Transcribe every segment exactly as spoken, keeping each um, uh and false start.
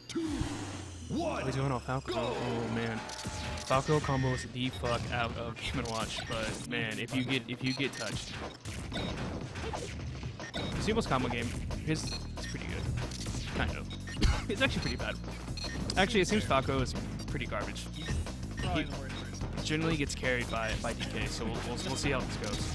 two, one. We're doing on Falco. Oh man, Falco combos the fuck out of Game and Watch. But man, if you get if you get touched, Sumo's combo game, his is pretty good. Kind of. It's actually pretty bad. Actually, it seems Falco is pretty garbage. He generally gets carried by by D K, so we'll we'll, we'll see how this goes.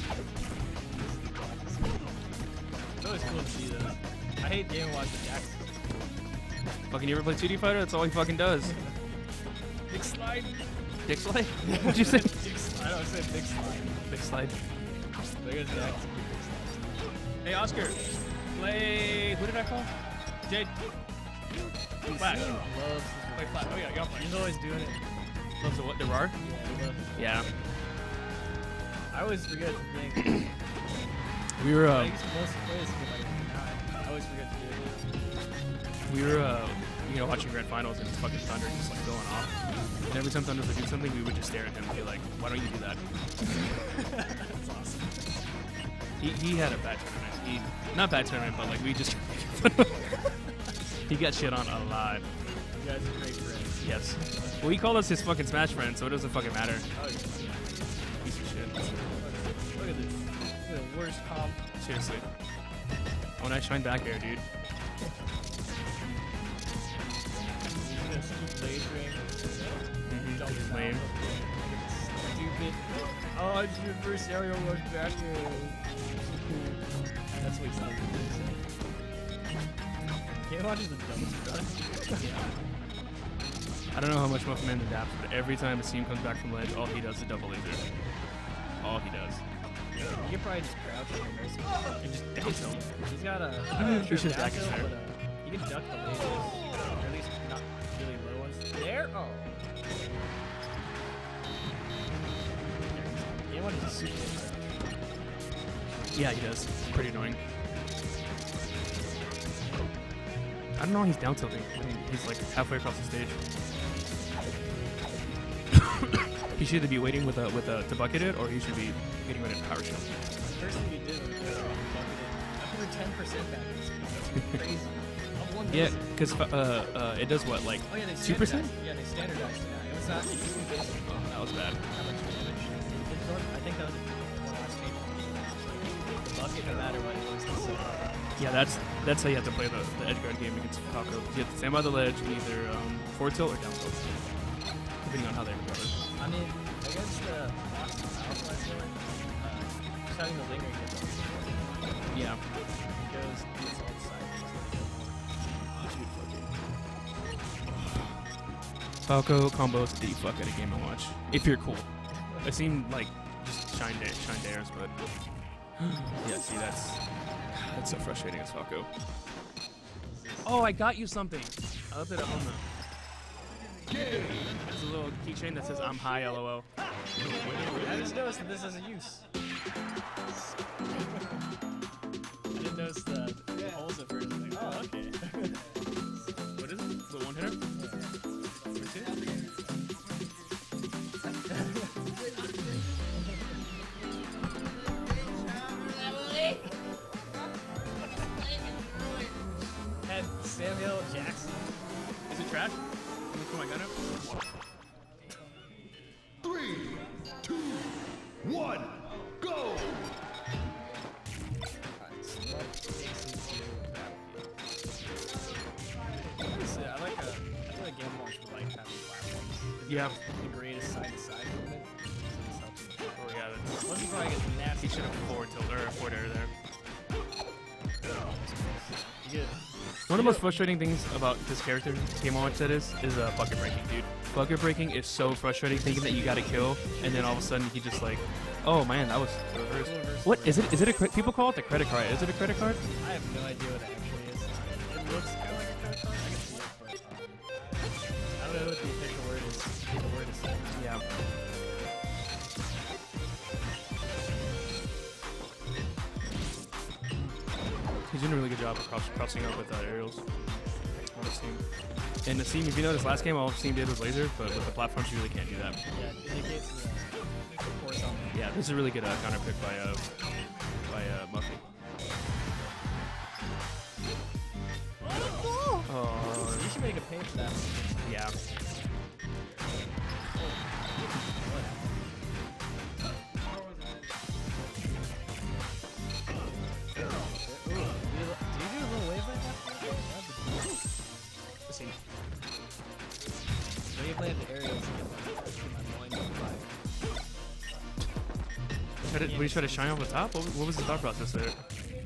It's always cool to see those. I hate Game and Watch with Jax. Fucking you ever play two D Fighter? That's all he fucking does. Big slide. Dick slide? What'd you say? Big slide. I don't say big slide. Big slide. There goes Jax. Hey Oscar, play. Who did I call? Jade. Flash. Loves Play Flash. Oh yeah, y'all play. He's always doing it. Loves the what? The R? Yeah, he loves it. Yeah. I always forget to think. We were I uh, used to mostly play this game like nine. I always forget to do it. we were uh, you know, watching Grand Finals and fucking Thunder just like going off. And every time Thunder would do something, we would just stare at him and be like, "Why don't you do that?" That's awesome. He he had a bad tournament. He not bad tournament, but like we just he got shit on a lot. You guys are great friends. Yes. Well, he called us his fucking Smash friend, so it doesn't fucking matter. Oh, yeah. Piece of shit. Look at this. Look at the worst comp. Seriously. When I shine back air, dude. He's gonna keep lasering. Mm-hmm. Jump He's down. lame. Stupid. Oh, it's your first aerial rush back here. That's what he's like. Can't watch the dumbest run. I don't know how much Muffin Man adapts, but every time a team comes back from ledge, all he does is double laser. All he does. You can probably just crouch and mercy. And just down tilt. He's got a. I'm not He sure should if back down his tilt, hair. but uh, you can duck the lasers. Or at least not really low ones. There? Oh. Yeah, one is super crouch. Yeah, he does. Pretty annoying. I don't know how he's down tilting. I mean, he's like halfway across the stage. He should either be waiting with a with a to bucket it, or he should be getting ready to power shield. First thing he did was uh, bucket it. I put her ten percent back in this game. That's crazy. I'm one Yeah, laser. because uh, uh, it does what, like Oh yeah, they two percent? standardized. Yeah, they standardized it. Yeah, it was not even basic. Oh, that was bad. How much damage? It sort of- I think that was the last change. The bucket, no matter what, it was the same. Yeah, that's that's how you have to play the, the edge guard game against Falco. You have to stand by the ledge, either um, forward tilt or down tilt, depending on how they recover. I mean, against the Boston South, I feel like uh, just having the linger get them. Yeah. It goes it's all sideways. Falco combos the fuck out of Game and Watch. If you're cool. It seemed like just shine da shine dares, but yeah, see that's that's so frustrating as Falco. Oh, I got you something. I left it at home now. There's a little keychain that says I'm high lol. I just noticed that this has a use. I didn't notice the holes at first. I was like, oh, okay. What is it? Is it one hitter? Had Samuel Jackson. Is it trash? Let me put my gun up. Three, two, one, go! Honestly, I like a, I feel like Game Watch would like having platforms. Yeah. The greatest side to side movement. Oh yeah, that's Most people like a nasty he should have forward tilt or forward air there. You get One of the most frustrating things about this character, Game Watch that is, is uh, bucket breaking, dude. Bucket breaking is so frustrating, thinking that you got to kill, and then all of a sudden he just like, oh man, that was reversed. What is it? Is it a cre- people call it the credit card? Is it a credit card? I have no idea what it actually is. It looks kind of like a credit card. I can see it, but um, I don't know what the official word is. The word is Yeah. He's doing a really good job of cross- crossing up with uh, aerials on Steam. And the Steam, if you notice, last game all Steam did was laser, but with the platforms you really can't do that. Yeah, it indicates the force on Yeah, this is a really good uh, counter pick by uh, by uh, Muffy. Oh, Oh, you should make a get paid for that. Yeah. Ooh, do you, do you do a little wave like that? Let's see. Wave like the aerials and get my mind on fire. Try to, would you try to shine off the top? What, was- what was the thought process there?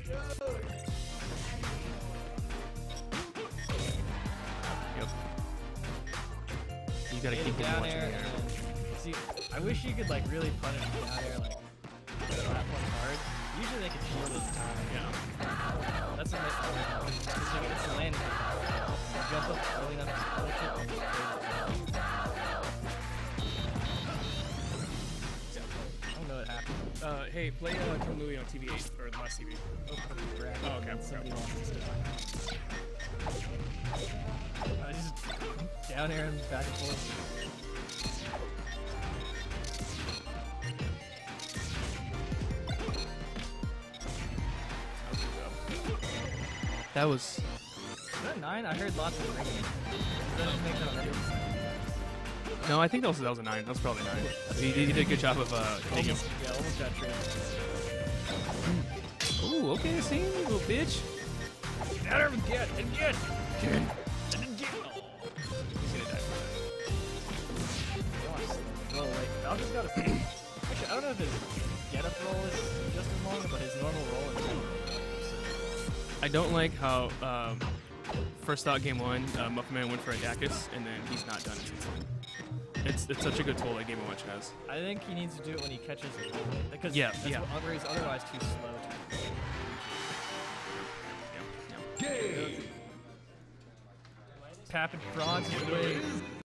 Yep. You gotta Hit keep it getting down watching air the air. and then- See, I wish you could like really punish the down air, like slap one hard. Usually they can shield it in time. Yeah. That's what makes it it's like it's a landing. You jump up early enough to punish it and you fade it. I don't know what happened. Uh, hey, play uh, King Louie on T V eight, or the last T V. Oh, crap. Oh, okay. Somebody lost his stuff. I just down air and back and forth. That was... Is that nine? I heard lots of ringing. Does that make that a ring? No, I think that was, that was a nine. That was probably nine. He, he did a good job of uh, taking him. Almost, yeah, almost got traded. Ooh, okay, see? Little bitch. Down air again, again, Again. again. He's gonna die for Well, wait, Falcon's got a pretty... Actually, I don't know if his get-up roll is just as long, but his normal roll is... that. I don't like how um, first thought game one, uh, Muffin Man went for a Dacus, and then he's not done it since then. It's, it's such a good tool that Game and Watch has. I think he needs to do it when he catches it. Because Yeah, that's yeah. what other he's otherwise too slow to Yeah, yeah. Game. Pappin Frogs win.